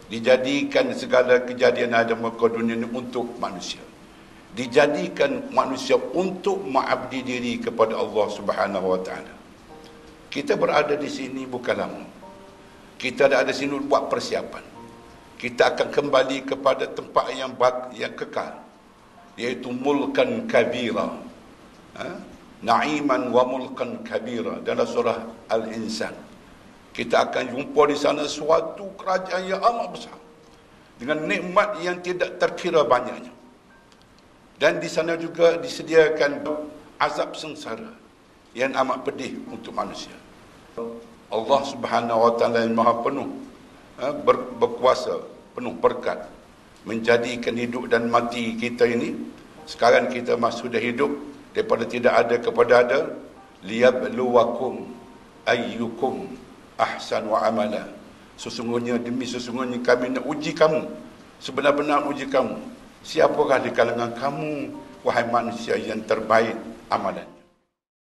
Dijadikan segala kejadian ada muka dunia ini untuk manusia. Dijadikan manusia untuk mengabdi diri kepada Allah Subhanahu wa taala. Kita berada di sini bukan lama. Kita ada di sini buat persiapan. Kita akan kembali kepada tempat yang kekal, yaitu mulkan kabira. Na'iman wa mulkan kabira dalam surah Al-Insan. Kita akan jumpa di sana suatu kerajaan yang amat besar dengan nikmat yang tidak terkira banyaknya. Dan di sana juga disediakan azab sengsara yang amat pedih untuk manusia. Allah Subhanahu wa taala yang Maha penuh berkuasa, penuh berkat, menjadikan hidup dan mati kita ini. Sekarang kita masih sudah hidup daripada tidak ada kepada ada, liyabluwakum ayyukum ahsanu amala. Sesungguhnya kami nak uji kamu, sebenar-benar uji kamu. Siapakah di kalangan kamu, wahai manusia, yang terbaik amalan?